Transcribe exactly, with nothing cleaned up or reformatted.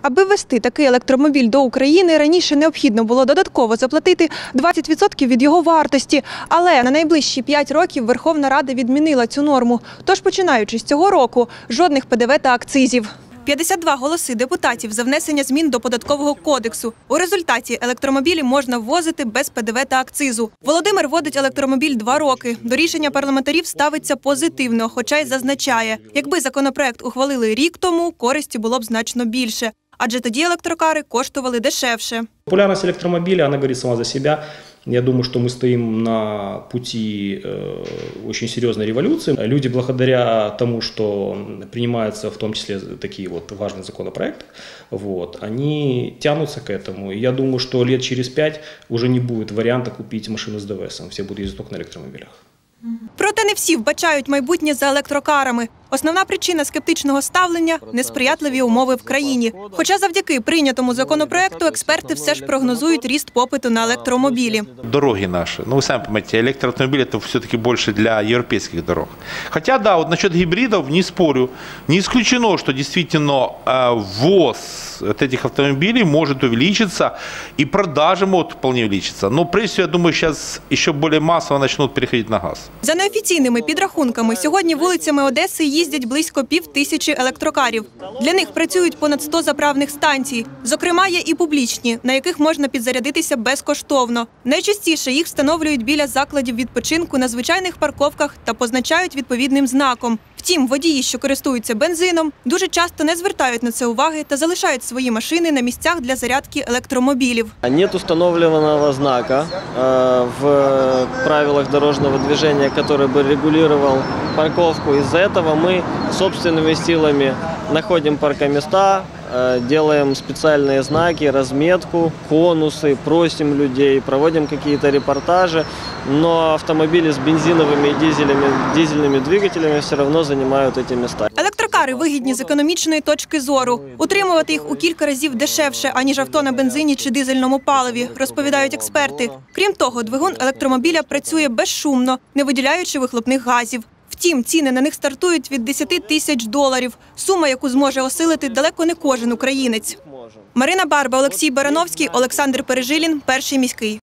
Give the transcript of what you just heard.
Аби ввести такий електромобіль до України, раніше необхідно було додатково заплатити двадцять відсотків від його вартості. Але на найближчі п'ять років Верховна Рада відмінила цю норму. Тож, починаючи з цього року, жодних Пе Де Ве та акцизів. п'ятдесят два голоси депутатів за внесення змін до Податкового кодексу. У результаті електромобілі можна ввозити без Пе Де Ве та акцизу. Володимир водить електромобіль два роки. До рішення парламентарів ставиться позитивно, хоча й зазначає, якби законопроект ухвалили рік тому, користі було б значно більше. Адже тоді електрокари коштували дешевше. Популярность электромобиля, она говорит сама за себя. Я думаю, что мы стоим на пути э, очень серьезной революции. Люди, благодаря тому, что принимаются в том числе такие вот важные законопроекты, вот, они тянутся к этому. И я думаю, что лет через пять уже не будет варианта купить машину с Де Ве Эсом. Все будут ездить только на электромобилях. Проте не всі вбачають майбутнє за електрокарами. Основна причина скептичного ставлення – несприятливі умови в країні. Хоча завдяки прийнятому законопроекту експерти все ж прогнозують ріст попиту на електромобілі. Дороги наши, ну вы сами понимаете, электроавтомобили это все-таки больше для европейских дорог. Хотя да, вот насчет гибридов не спорю, не исключено, что действительно ввоз от этих автомобилей может увеличиться и продажи могут вполне увеличиться. Но прежде всего, я думаю, сейчас еще более массово начнут переходить на газ. За неофіційними підрахунками, сьогодні вулицями Одеси їздять близько пів тисячі електрокарів. Для них працюють понад сто заправних станцій. Зокрема, є і публічні, на яких можна підзарядитися безкоштовно. Найчастіше їх встановлюють біля закладів відпочинку на звичайних парковках та позначають відповідним знаком. Втім, водії, що користуються бензином, дуже часто не звертають на це уваги та залишають свої машини на місцях для зарядки електромобілів. Нет установленного знака в правилах дорожного движения, который бы регулировал парковку. Из-за этого мы собственными силами находим паркоместа, делаем специальные знаки, разметку, конусы, просим людей, проводим какие-то репортажи, но автомобили с бензиновыми и дизельными, дизельными двигателями все равно занимают эти места. Електрокари вигідні з економічної точки зору. Утримувати їх у кілька разів дешевше, аніж авто на бензині чи дизельному паливі, розповідають експерти. Крім того, двигун електромобіля працює безшумно, не виділяючи вихлопних газів. Втім, ціни на них стартують від десяти тисяч доларів. Сума, яку зможе осилити далеко не кожен українець. Марина Барба, Олексій Барановський, Олександр Пережилін, Перший міський.